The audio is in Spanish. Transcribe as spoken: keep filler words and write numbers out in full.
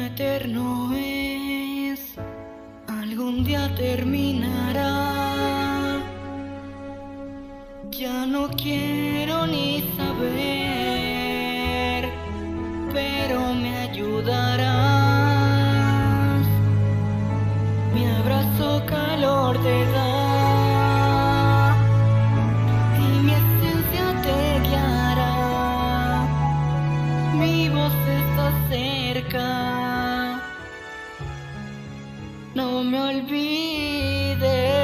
eterno es, algún día terminará. Ya no quiero ni saber, pero me ayudarás. Mi abrazo calor te da y mi esencia te guiará. Mi voz está cerca, no me olvides.